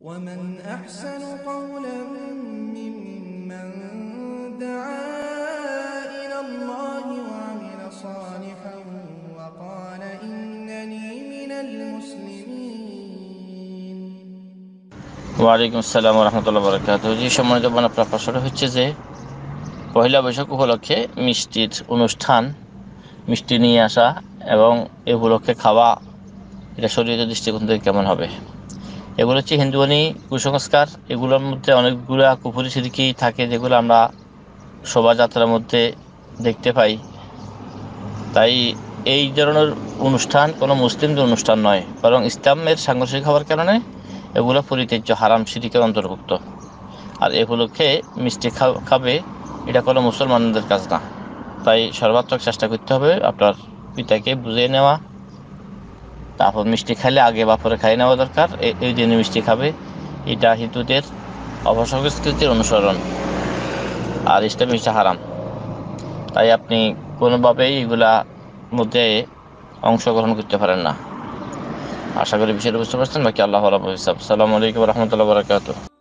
ومن أحسن قولا ممن دعا إلى الله وعمل صالحا وقال إنني من المسلمين। ওয়ালাইকুম আসসালাম রহমতুল্লাহ বরকাত। জি সম্মানিত বোন, আপনার প্রশ্নটা হচ্ছে যে পয়লা বৈশাখ উপলক্ষে মিষ্টির অনুষ্ঠান, মিষ্টি নিয়ে আসা এবং এ উপলক্ষে খাওয়া, এটা শরীয়তের দৃষ্টিকোণ থেকে কেমন হবে? এগুলো হচ্ছে হিন্দুয়ানি কুসংস্কার। এগুলোর মধ্যে অনেকগুলো কুফরি সিরকি থাকে, যেগুলো আমরা শোভাযাত্রার মধ্যে দেখতে পাই। তাই এই ধরনের অনুষ্ঠান কোনো মুসলিমদের অনুষ্ঠান নয়, বরং ইসলামের সাংঘর্ষিক হওয়ার কারণে এগুলো পরিত্যাজ্য, হারাম, শিরকের অন্তর্ভুক্ত। আর এ উপলক্ষে মিষ্টি খাবে, এটা কোনো মুসলমানদের কাজ না। তাই সর্বাত্মক চেষ্টা করতে হবে আপনার পিতাকে বুঝিয়ে নেওয়া, তারপর মিষ্টি খাইলে আগে বা পরে খাইয়ে নেওয়া দরকার। এই দিনে মিষ্টি খাবে, এটা হিন্দুদের অপসংস্কৃতির অনুসরণ, আর ইসলামে এটা হারাম। তাই আপনি কোনোভাবেই এগুলা মধ্যে অংশগ্রহণ করতে পারেন না। আশা করি বিষয়টা বুঝতে পারছেন। বাকি আল্লাহ রাব্বুল ইসলাম। আসসালামু আলাইকুম রহমতুল্লাহ বরকাতুহ।